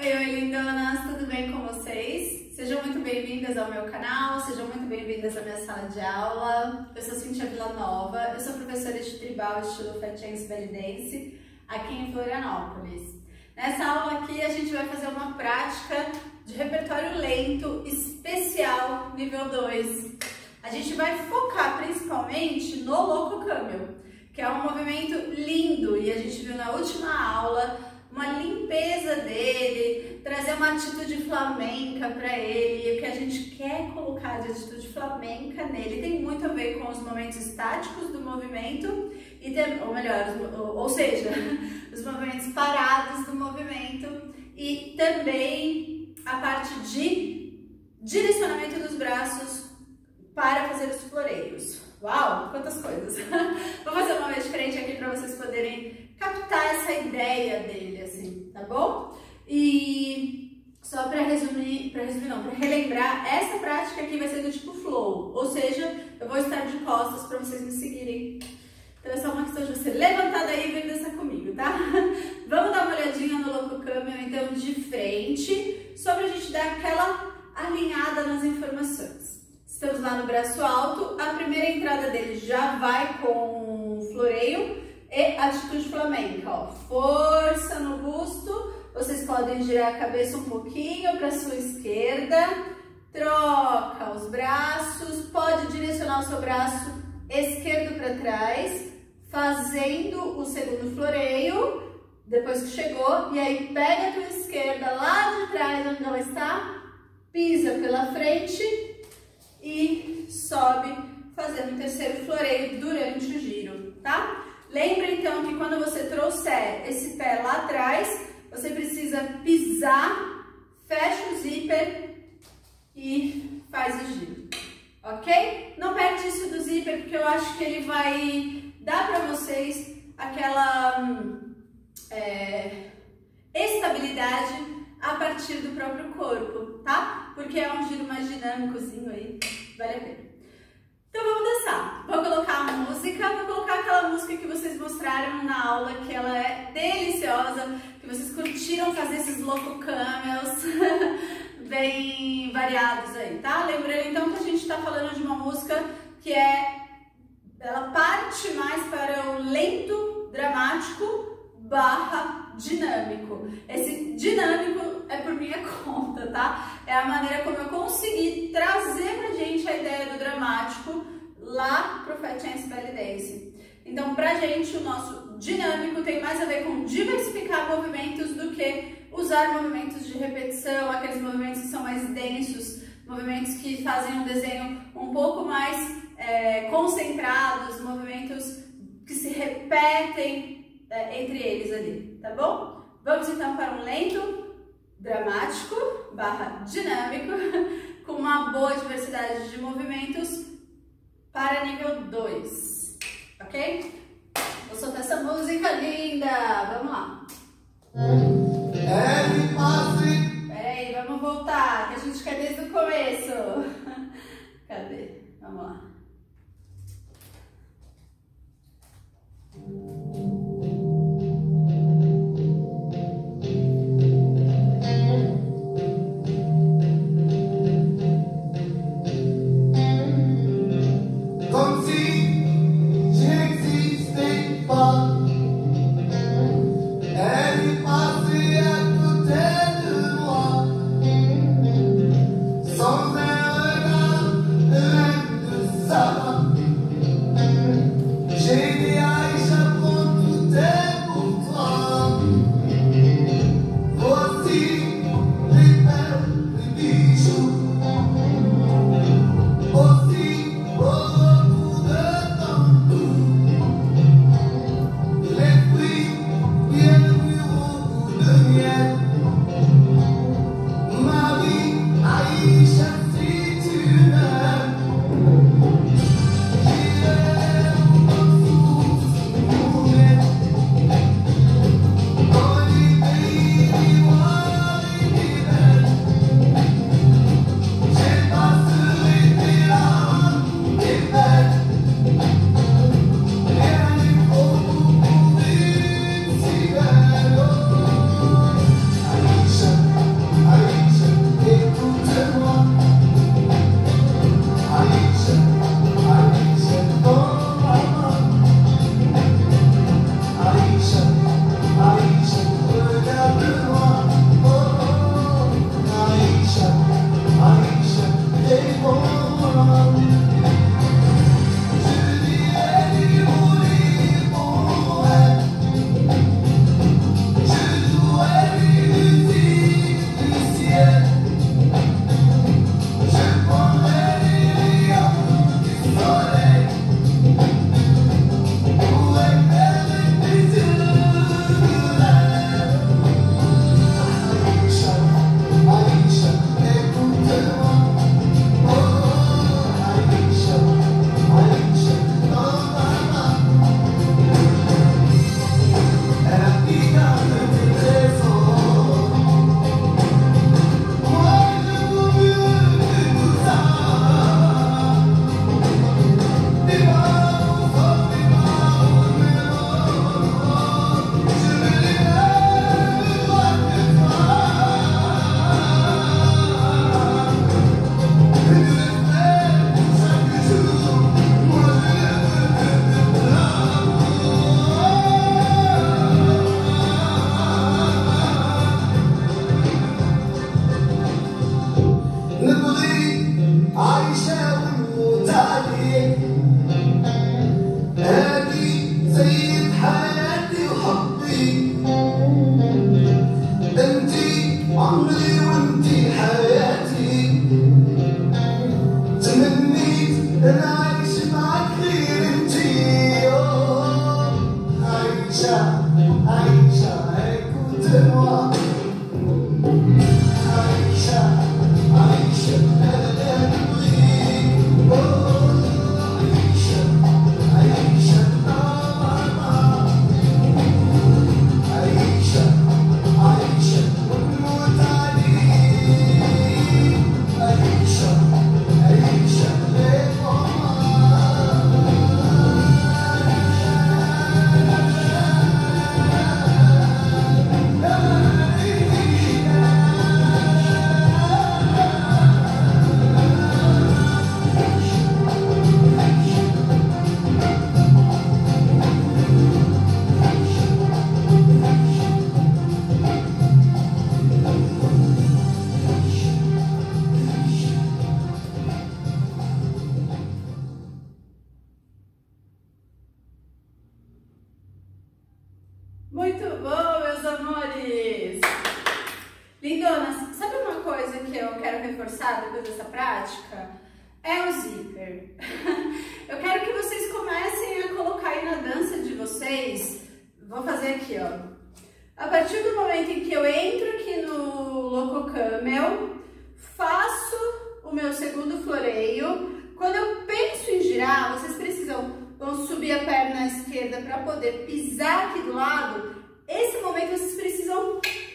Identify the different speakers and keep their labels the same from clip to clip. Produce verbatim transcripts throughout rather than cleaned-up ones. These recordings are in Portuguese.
Speaker 1: Oi, oi, lindonas! Tudo bem com vocês? Sejam muito bem-vindas ao meu canal, sejam muito bem-vindas à minha sala de aula. Eu sou Cíntia Villanova, eu sou professora de tribal estilo Fat Dance Belly Dance aqui em Florianópolis. Nessa aula aqui a gente vai fazer uma prática de repertório lento especial nível dois. A gente vai focar principalmente no louco camel, que é um movimento lindo e a gente viu na última aula uma limpeza dele, trazer uma atitude flamenca para ele, e o que a gente quer colocar de atitude flamenca nele tem muito a ver com os momentos estáticos do movimento, e tem, ou melhor, ou, ou seja, os movimentos parados do movimento e também a parte de direcionamento dos braços para fazer os floreios. Uau, quantas coisas! Vou fazer uma vez diferente aqui para vocês poderem captar essa ideia dele, assim, tá bom? E só para resumir, para resumir não, para relembrar, essa prática aqui vai ser do tipo flow, ou seja, eu vou estar de costas para vocês me seguirem. Então é só uma questão de você levantar daí e vir dançar comigo, tá? Vamos dar uma olhadinha no louco camel, então, de frente, só pra gente dar aquela alinhada nas informações. Estamos lá no braço alto, a primeira entrada dele já vai com floreio e atitude flamenca, ó. Força no busto, vocês podem girar a cabeça um pouquinho para sua esquerda, troca os braços, pode direcionar o seu braço esquerdo para trás, fazendo o segundo floreio, depois que chegou, e aí pega a tua esquerda lá de trás, onde ela está, pisa pela frente e sobe fazendo o terceiro floreio durante o giro, tá? Lembra então que quando você trouxer esse pé lá atrás, você precisa pisar, fecha o zíper e faz o giro, ok? Não perde isso do zíper, porque eu acho que ele vai dar para vocês aquela é, estabilidade a partir do próprio corpo, tá? Porque é um giro mais dinâmicozinho aí, vale a pena. Então vamos dançar. Vou colocar a música, vou colocar aquela música que vocês mostraram na aula, que ela é deliciosa, que vocês curtiram fazer esses louco camels bem variados aí, tá? Lembrando então que a gente tá falando de uma música que é, ela parte mais para o lento, dramático, barra dinâmico. Esse dinâmico é por minha conta, tá? É a maneira como eu consegui trazer pra gente a ideia do dramático lá pro Fat Dance Belly Dance. Então, pra gente, o nosso dinâmico tem mais a ver com diversificar movimentos do que usar movimentos de repetição, aqueles movimentos que são mais densos, movimentos que fazem um desenho um pouco mais é, concentrados, movimentos que se repetem é, entre eles ali, tá bom? Vamos então para um lento, dramático, barra dinâmico, com uma boa diversidade de movimentos para nível dois, ok? Vou soltar essa música linda, vamos lá. Peraí, vamos voltar, que a gente quer desde o começo. Cadê? Vamos lá. dançar depois dessa prática é o zíper. Eu quero que vocês comecem a colocar aí na dança de vocês. Vou fazer aqui, ó. A partir do momento em que eu entro aqui no Loco Camel, faço o meu segundo floreio. Quando eu penso em girar, vocês precisam vão subir a perna esquerda para poder pisar aqui do lado. Esse momento vocês precisam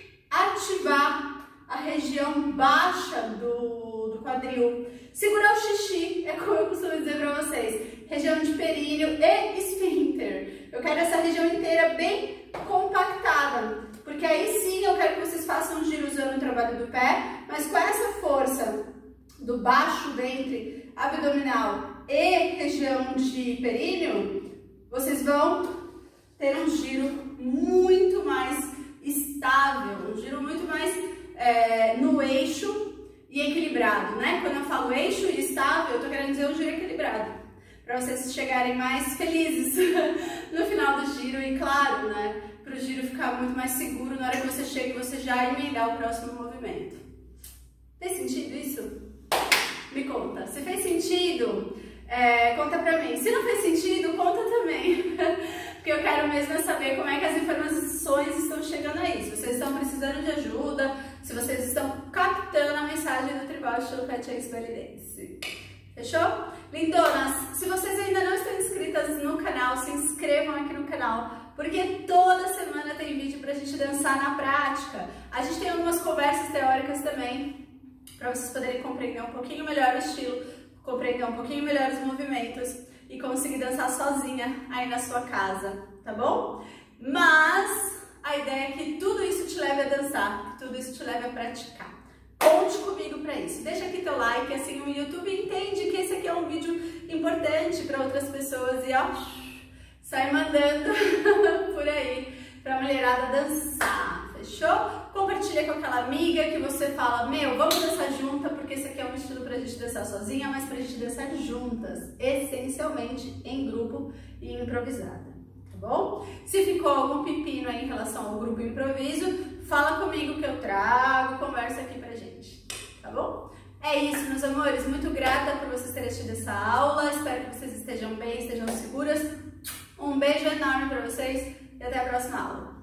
Speaker 1: ativar a região baixa do, do quadril. Segurar o xixi, é como eu costumo dizer para vocês. Região de períneo e esfíncter. Eu quero essa região inteira bem compactada, porque aí sim eu quero que vocês façam um giro usando o trabalho do pé, mas com essa força do baixo ventre abdominal e região de períneo, vocês vão ter um giro muito mais estável, um giro muito mais é, no eixo e equilibrado, né? Quando eu falo eixo e estável, eu tô querendo dizer um giro equilibrado, para vocês chegarem mais felizes no final do giro e, claro, né, para o giro ficar muito mais seguro na hora que você chega e você já emendar o próximo movimento. Fez sentido isso? Me conta. Se fez sentido, é, conta pra mim. Se não fez sentido, conta também. Porque eu quero mesmo saber como é que as informações estão chegando aí. Se vocês estão precisando de ajuda, se vocês estão captando a mensagem do Tribal Estilo Fat Hands Belly Dance. Fechou? Lindonas, se vocês ainda não estão inscritas no canal, se inscrevam aqui no canal, porque toda semana tem vídeo pra gente dançar na prática. A gente tem algumas conversas teóricas também, para vocês poderem compreender um pouquinho melhor o estilo, compreender um pouquinho melhor os movimentos e conseguir dançar sozinha aí na sua casa, tá bom? Mas a ideia é que tudo isso te leve a dançar, que tudo isso te leve a praticar. Conte comigo para isso. Deixa aqui teu like, assim o YouTube entende que esse aqui é um vídeo importante para outras pessoas e ó, sai mandando por aí pra mulherada dançar, fechou? Compartilha com aquela amiga que você fala, meu, vamos dançar junta, porque esse aqui é um estilo pra gente dançar sozinha, mas pra gente dançar juntas, essencialmente em grupo e improvisada, tá bom? Se ficou algum pepino aí em relação ao grupo improviso, fala comigo que eu trago, conversa aqui pra gente, tá bom? É isso, meus amores, muito grata por vocês terem assistido essa aula, espero que vocês estejam bem, estejam seguras. Um beijo enorme pra vocês e até a próxima aula.